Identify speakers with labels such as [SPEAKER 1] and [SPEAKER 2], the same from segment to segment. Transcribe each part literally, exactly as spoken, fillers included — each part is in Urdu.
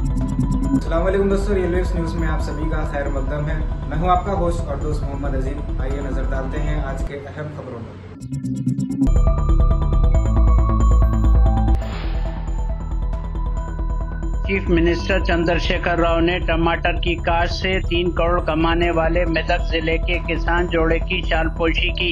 [SPEAKER 1] अस्सलाम वालेकुम दोस्तों, रियल वेव्स न्यूज़ में आप सभी का खैर मकदम है। मैं हूं आपका होस्ट और दोस्त मोहम्मद अजीम। आइए नजर डालते हैं आज के अहम खबरों में।
[SPEAKER 2] चीफ मिनिस्टर चंद्रशेखर राव ने टमाटर की काश्त से तीन करोड़ कमाने वाले मेदक जिले के किसान जोड़े की शालपोशी की।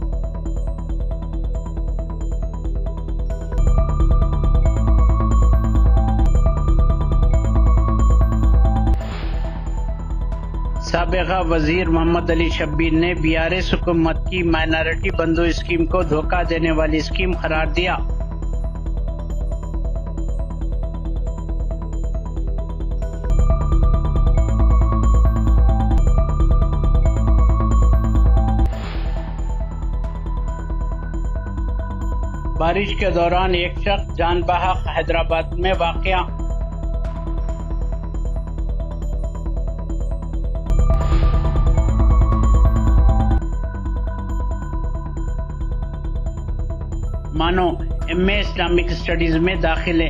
[SPEAKER 2] साबिका वजीर मोहम्मद अली शब्बीर ने बीआरएस हुकूमत की माइनॉरिटी बंधु स्कीम को धोखा देने वाली स्कीम करार दिया। बारिश के दौरान एक शख्स जान बहक, हैदराबाद में वाक़या। मानो एमए इस्लामिक स्टडीज में दाखिले।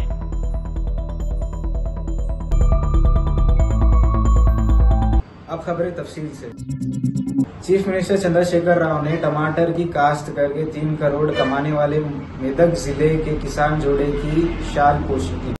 [SPEAKER 1] अब खबरें तफसील से। चीफ मिनिस्टर चंद्रशेखर राव ने टमाटर की काश्त करके तीन करोड़ कमाने वाले मेदक जिले के किसान जोड़े की शालपोशी की।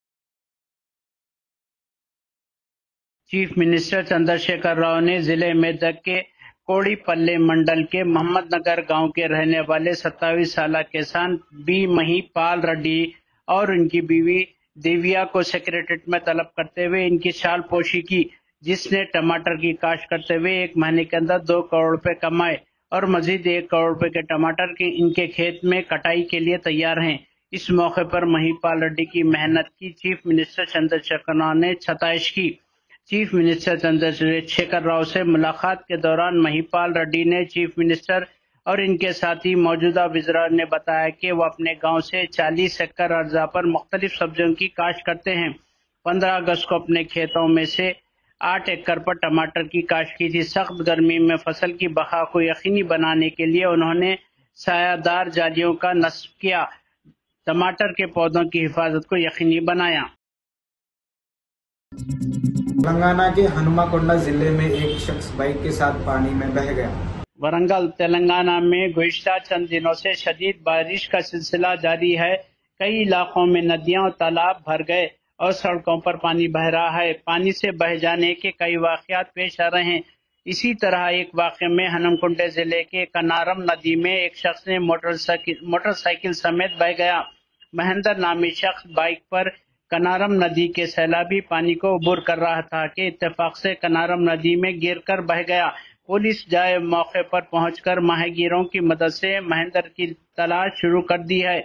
[SPEAKER 2] चीफ मिनिस्टर चंद्रशेखर राव ने जिले मेदक के कोड़ीपल्ले मंडल के मोहम्मद नगर गांव के रहने वाले सत्ताईस साल किसान बी महिपाल रेड्डी और उनकी बीवी दिव्या को सेक्रेटरीट में तलब करते हुए इनकी शालपोशी की, जिसने टमाटर की काश्त करते हुए एक महीने के अंदर दो करोड़ रुपए कमाए और मजीद एक करोड़ रुपए के टमाटर के इनके खेत में कटाई के लिए तैयार हैं। इस मौके पर महिपाल रेड्डी की मेहनत की चीफ मिनिस्टर चंद्रशेखर राव ने सताइश की। चीफ मिनिस्टर चंद्रशेखर राव से मुलाकात के दौरान महिपाल रेड्डी ने चीफ मिनिस्टर और इनके साथी मौजूदा वज़ीर ने बताया कि वो अपने गांव से चालीस एकड़ अर्जा पर मुख्तलिफ सब्जियों की काश्त करते हैं। पंद्रह अगस्त को अपने खेतों में से आठ एकड़ पर टमाटर की काश्त की थी। सख्त गर्मी में फसल की बका को यकीनी बनाने के लिए उन्होंने सायादार जालियों का नस्ब किया, टमाटर के पौधों की हिफाजत को यकीनी बनाया।
[SPEAKER 1] तेलंगाना के हनुमाकोंडा जिले में एक शख्स बाइक के साथ पानी में बह गया।
[SPEAKER 2] वरंगल तेलंगाना में गुज़िश्ता चंद दिनों से शदीद बारिश का सिलसिला जारी है। कई इलाकों में नदियां और तालाब भर गए और सड़कों पर पानी बह रहा है। पानी से बह जाने के कई वाक़यात पेश आ रहे हैं। इसी तरह एक वाक़े में हनुमकुंड जिले के कनारम नदी में एक शख्स ने मोटरसाइकिल मोटरसाइकिल समेत बह गया। महेंद्र नामी शख्स बाइक पर कनारम नदी के सैलाबी पानी को अबूर कर रहा था कि इत्तेफाक से कनारम नदी में गिरकर बह गया। पुलिस जाए मौके पर पहुंचकर माहीगीरों की मदद से महेंद्र की तलाश शुरू कर दी है।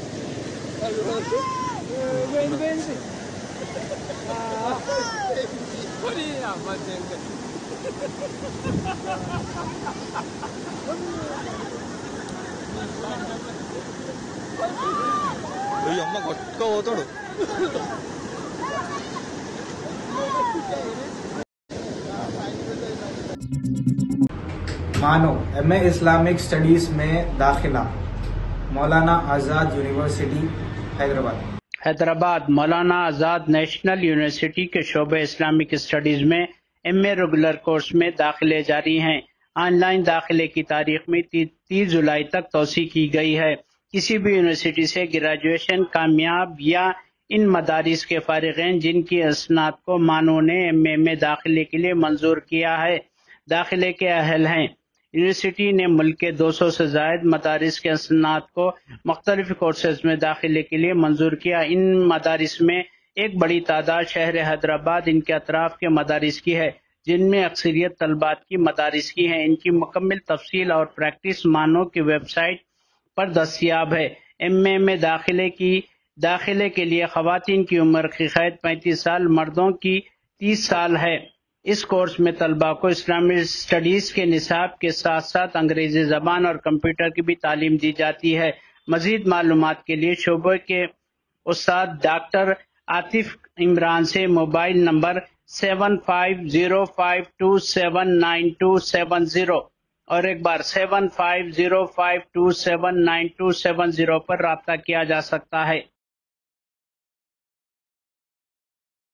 [SPEAKER 1] मानो एमए इस्लामिक स्टडीज में दाखिला। Maulana Azad university Hyderabad
[SPEAKER 2] Hyderabad Maulana Azad national university के शोबे इस्लामिक स्टडीज में एमए रेगुलर कोर्स में दाखिले जारी हैं। ऑनलाइन दाखिले की तारीख में तीस जुलाई तक तोसी की गई है। किसी भी यूनिवर्सिटी से ग्रेजुएशन कामयाब या इन मदारिस के फारिगीन जिनकी असनाद को मानो ने एमए में दाखिले के लिए मंजूर किया है, दाखिले के अहल हैं। यूनिवर्सिटी ने मुल्क के दो सौ से जायद मदारिस के असनाद को मुख्तलिफ कोर्सेज में दाखिले के लिए मंजूर किया। इन मदारिस में एक बड़ी तादाद शहर हैदराबाद इनके अतराफ के मदारिस की है, जिनमें अक्सरियत तलबात की मदारिस की हैं। इनकी मुकम्मल तफसील और प्रैक्टिस मानो की वेबसाइट पर दस्तियाब है। एमए में दाखिले की दाखिले के लिए खवातीन की उम्र की कैद पैंतीस साल, मर्दों की तीस साल है। इस कोर्स में तलबा को इस्लामिक स्टडीज के निसाब के साथ साथ अंग्रेजी जबान और कंप्यूटर की भी तालीम दी जाती है। मजीद मालूमात के लिए शोबे के उस्ताद डॉक्टर आतिफ इमरान से mobile number seven five zero five two seven nine two seven zero और एक बार seven five zero five two seven nine two seven zero पर राब्ता किया जा सकता है।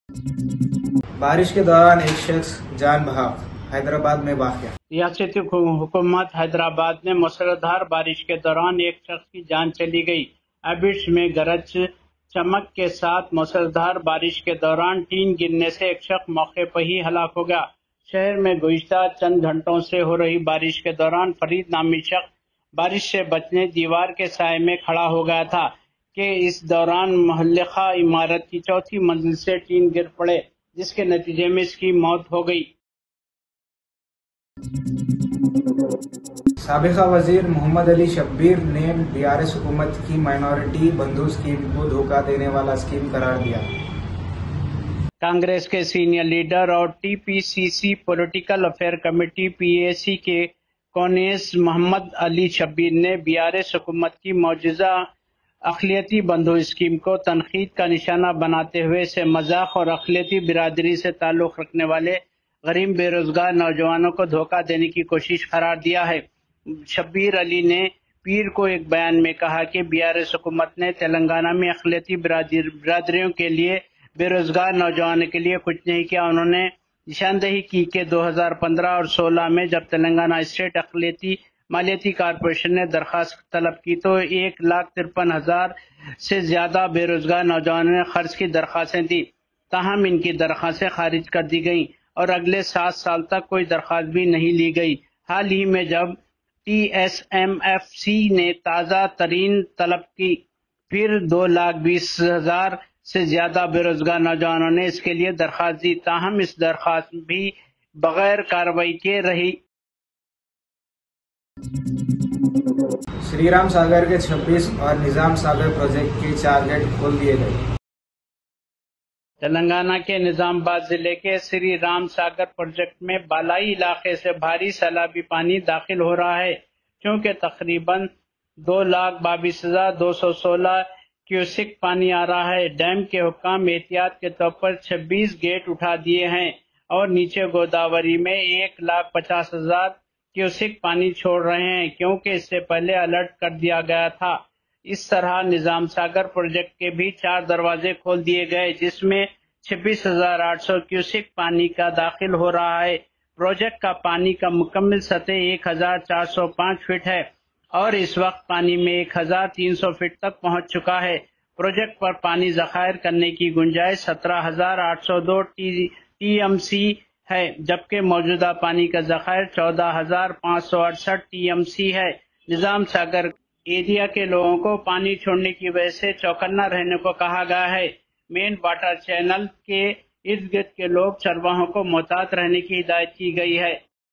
[SPEAKER 1] بارش کے دوران ایک شخص جان بحق، حیدرآباد میں واقع۔
[SPEAKER 2] ریاستی حکومت حیدرآباد میں موسلادھار بارش کے دوران ایک شخص کی جان چلی گئی۔ ایبٹس میں گرج چمک کے ساتھ موسلادھار بارش کے دوران ٹین گرنے سے ایک شخص موقع پر ہی ہلاک ہو گیا۔ شہر میں گزشتہ چند گھنٹوں سے ہو رہی بارش کے دوران فرید نامی شخص بارش سے بچنے دیوار کے سائے میں کھڑا ہو گیا تھا کہ اس دوران متعلقہ عمارت کی چوتھی منزل سے ٹین گر پڑے، جس کے نتیجے میں اس کی موت ہو گئی۔
[SPEAKER 1] سابقہ وزیر محمد علی شبیر نے بی آر ایس حکومت کی مائنورٹی بندھو اسکیم کو دھوکہ دینے والا اسکیم قرار دیا۔
[SPEAKER 2] کانگریس کے سینئر لیڈر اور T P C C political affair committee P A C کے کونیس محمد علی شبیر نے بی آر ایس حکومت کی موجودہ اقلیتی بندھو اسکیم کو تنقید کا نشانہ بناتے ہوئے اسے مذاق اور اقلیتی برادری سے تعلق رکھنے والے غریب بے روزگار نوجوانوں کو دھوکہ دینے کی کوشش قرار دیا ہے۔ شبیر علی نے پیر کو ایک بیان میں کہا کہ بی آر ایس حکومت نے تلنگانہ میں اقلیتی برادریوں کے لیے بے روزگار نوجوانوں کے لیے کچھ نہیں کیا۔ انہوں نے نشاندہی کی کہ دو ہزار پندرہ اور سولہ میں جب تلنگانہ اسٹیٹ اقلیتی مالیاتی کارپوریشن نے درخواست طلب کی تو ایک لاکھ ترپن ہزار سے زیادہ بے روزگار نوجوانوں نے قرض کی درخواستیں دی، تاہم ان کی درخواستیں خارج کر دی گئیں اور اگلے سات سال تک کوئی درخواست بھی نہیں لی گئی۔ حال ہی میں جب T S M F C نے تازہ ترین طلب کی، پھر دو لاکھ بیس ہزار سے زیادہ بے روزگار نوجوانوں نے اس کے لیے درخواست دی، تاہم اس درخواست بھی بغیر کارروائی کے رہی۔
[SPEAKER 1] شری رام ساگر کے چھبیس اور نظام ساگر پروجیکٹ کے چار گیٹ کھول دیے گئے۔
[SPEAKER 2] تلنگانہ کے نظام آباد ضلع کے سری رام ساگر پروجیکٹ میں بالائی علاقے سے بھاری سیلابی پانی داخل ہو رہا ہے، چونکہ تقریباً دو لاکھ بائیس ہزار دو سو سولہ کیوسک پانی آ رہا ہے۔ ڈیم کے حکام احتیاط کے طور پر چھبیس گیٹ اٹھا دیے ہیں اور نیچے گوداوری میں ایک لاکھ پچاس ہزار کیوسک پانی چھوڑ رہے ہیں، کیونکہ اس سے پہلے الرٹ کر دیا گیا تھا۔ اس طرح نظام ساگر پروجیکٹ کے بھی چار دروازے کھول دیے گئے، جس میں چھبیس ہزار آٹھ سو کیوسک پانی کا داخل ہو رہا ہے۔ پروجیکٹ کا پانی کا مکمل سطح ایک ہزار چار سو پانچ فٹ ہے اور اس وقت پانی میں ایک ہزار تین سو فٹ تک پہنچ چکا ہے۔ پروجیکٹ پر پانی ذخائر کرنے کی گنجائش سترہ ہزار آٹھ سو دو ٹی ایم سی ہے، جبکہ موجودہ پانی کا ذخائر چودہ ہزار پانچ سو اڑسٹھ ٹی ایم سی ہے۔ نظام ساگر ایریا کے لوگوں کو پانی چھوڑنے کی وجہ سے چوکنا رہنے کو کہا گیا ہے۔ مین واٹر چینل کے ارد گرد کے لوگ چرواہوں کو محتاط رہنے کی ہدایت کی گئی ہے۔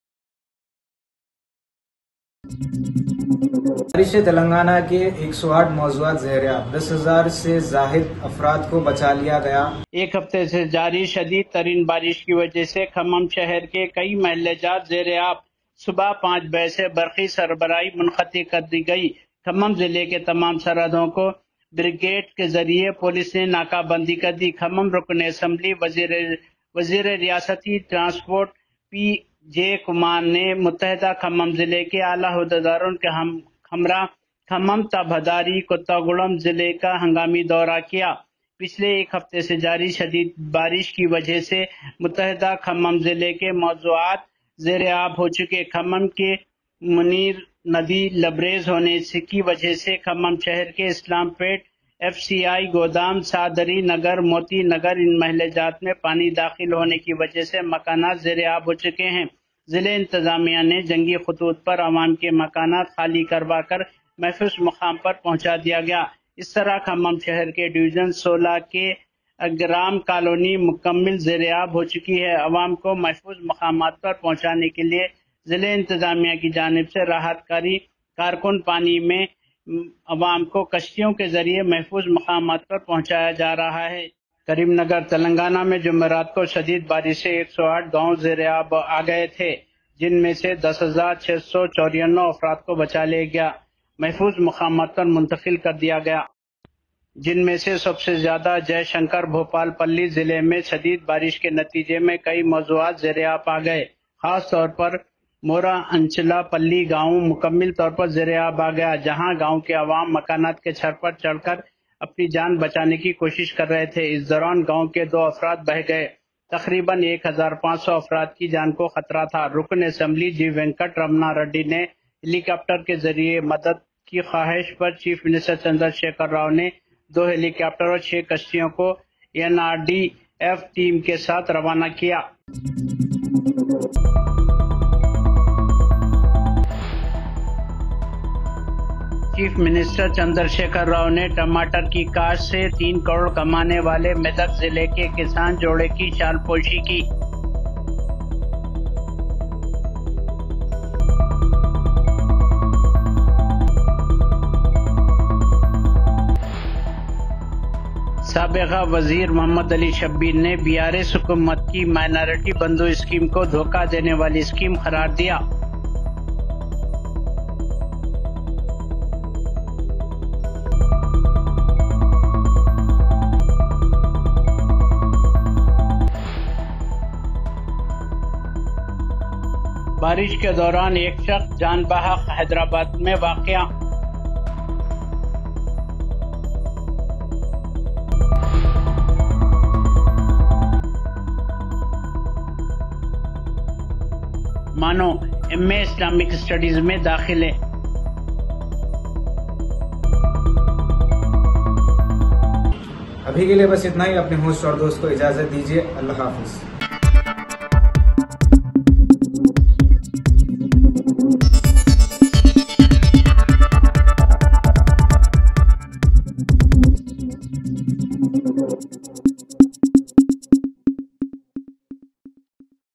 [SPEAKER 1] بارش سے تلنگانہ کے ایک سو آٹھ موضوعات زیر آب، دس ہزار سے زائد افراد کو بچا لیا گیا۔
[SPEAKER 2] ایک ہفتے سے جاری شدید ترین بارش کی وجہ سے کھمم شہر کے کئی محلے جات زیر آب۔ صبح پانچ بجے سے برقی سربراہی منقطع کر دی گئی۔ کھمم ضلع کے تمام سرحدوں کو بریگیڈ کے ذریعے پولیس نے ناکہ بندی کر دی۔ کھمم رکن اسمبلی وزیر وزیر ریاستی ٹرانسپورٹ پی جے کمار نے متحدہ کھمم ضلع کے اعلیٰ عہدیداروں کے ہمراہ کھمم تا بھداری کوتاگوڑم ضلع کا ہنگامی دورہ کیا۔ پچھلے ایک ہفتے سے جاری شدید بارش کی وجہ سے متحدہ کھمم ضلع کے موضوعات زیر آب ہو چکے۔ کھمم کے منیر ندی لبریز ہونے کی وجہ سے کھمم شہر کے اسلام پیٹ، ایف سی آئی گودام، سادری نگر، موتی نگر ان محلے جات میں پانی داخل ہونے کی وجہ سے مکانات زیر آب ہو چکے ہیں۔ ضلع انتظامیہ نے جنگی خطوط پر عوام کے مکانات خالی کروا کر محفوظ مقام پر پہنچا دیا گیا۔ اس طرح کھمم شہر کے ڈویژن سولہ کے گرام کالونی مکمل زیر آب ہو چکی ہے۔ عوام کو محفوظ مقامات پر پہنچانے کے لیے ضلع انتظامیہ کی جانب سے راحت کاری کارکن پانی میں عوام کو کشتیوں کے ذریعے محفوظ مقامات پر پہنچایا جا رہا ہے۔ کریم نگر تلنگانہ میں جمعرات کو شدید بارش سے ایک سو آٹھ گاؤں زیر آب آ گئے تھے، جن میں سے دس ہزار چھ سو چورانوے افراد کو بچا لیا گیا، محفوظ مقامات پر منتقل کر دیا گیا، جن میں سے سب سے زیادہ جے شنکر بھوپال پلی ضلع میں شدید بارش کے نتیجے میں کئی موضوعات زیر آب آ گئے۔ خاص طور پر مورا انچلا پلی گاؤں مکمل طور پر زیر آب آ گیا، جہاں گاؤں کے عوام مکانات کے چھت پر چڑھ کر اپنی جان بچانے کی کوشش کر رہے تھے۔ اس دوران گاؤں کے دو افراد بہہ گئے۔ تقریباً ایک ہزار پانچ سو افراد کی جان کو خطرہ تھا۔ رکن اسمبلی جی وینکٹ رمنا ریڈی نے ہیلی کاپٹر کے ذریعے مدد کی خواہش پر چیف منسٹر چندر شیکھر راؤ نے دو ہیلی کاپٹر اور چھ کشتیوں کو N R D F team کے ساتھ روانہ کیا۔ چیف منسٹر چندر شیکھر راؤ نے ٹماٹر کی کاشت سے تین کروڑ کمانے والے میدک ضلع کے کسان جوڑے کی شال پوشی کی۔ سابقہ وزیر محمد علی شبیر نے بی آر ایس حکومت کی مائنارٹی بندھو اسکیم کو دھوکہ دینے والی اسکیم قرار دیا۔ بارش کے دوران ایک شخص جان بحق حیدرآباد میں واقع۔ مانو ایم اے اسلامک اسٹڈیز میں داخلے۔
[SPEAKER 1] ابھی کے لیے بس اتنا ہی۔ اپنے ہوسٹ اور دوست کو اجازت دیجیے۔ اللہ حافظ۔